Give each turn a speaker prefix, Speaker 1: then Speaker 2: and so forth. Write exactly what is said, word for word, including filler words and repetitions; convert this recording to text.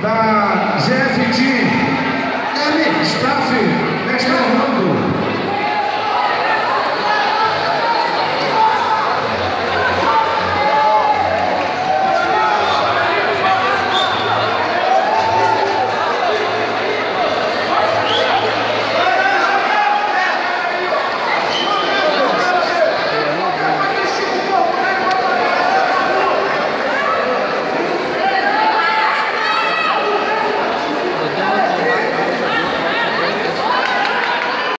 Speaker 1: da G F T, L Staff, Mestre Orlando.